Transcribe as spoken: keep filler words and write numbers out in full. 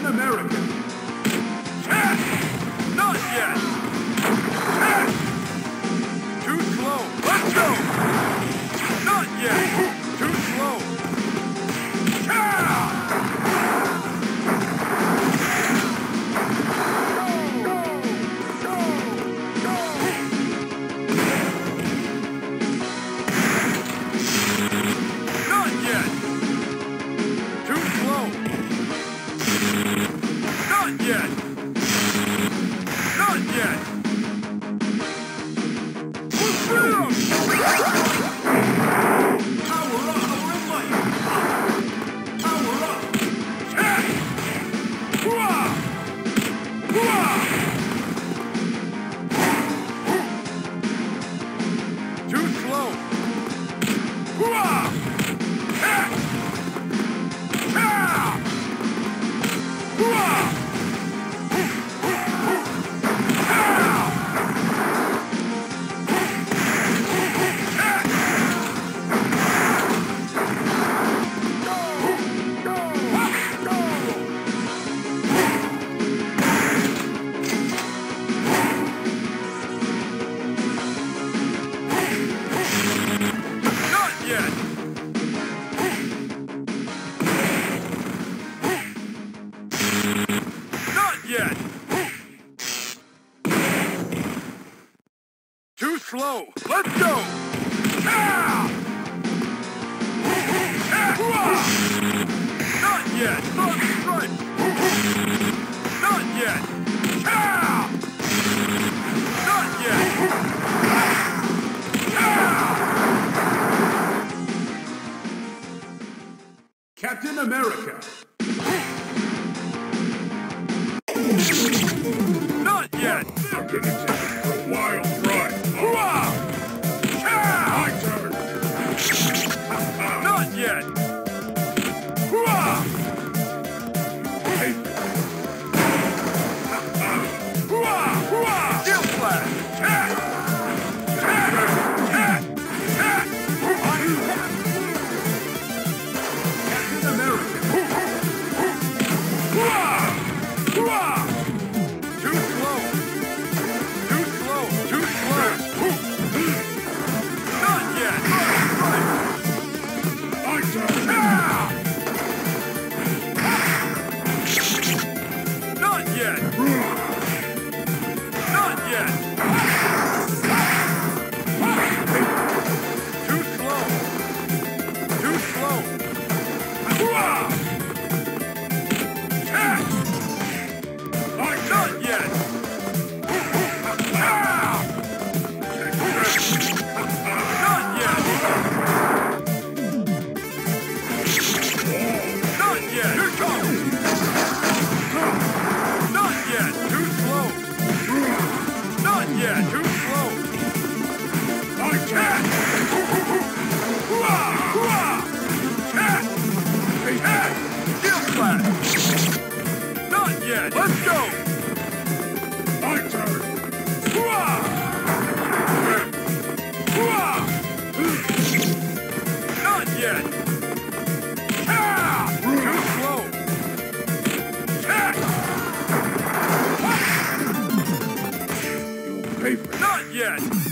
America. Not yet! Too slow! Let's go! Not yet! Too slow! Not yet! Too slow! Not yet! Not yet! Freedom! Power up! Power up! Hooah! Hooah! Too slow! Hooah! Ha! Ha! Hooah! Yet. Too slow. Let's go. Ah! Not yet. Not right. Not yet. Ah! Not yet. Ah! Captain America. Not yet! I'm gonna take it for a wild ride. Hooah! My turn. Not yet! Hooah! Hey. Hooah! Hooah! Steel flash! Captain America. Hooah! Hooah! Too slow! Too slow! Too slow! Not yet! My turn. Ah! Not yet! Not yet! Too slow! Too slow! Hooah! Ah! Not yet! Ah! Not yet! Not yet! Here comes! Not yet! Too slow! Not yet! Too slow! I can't! Hooah! Hooah! Ah! Ah! Steel flash! Not yet! Let's go! My turn. Hooah! Hooah! Not yet! Ah! Too slow! Ah! You pay for it. Not yet!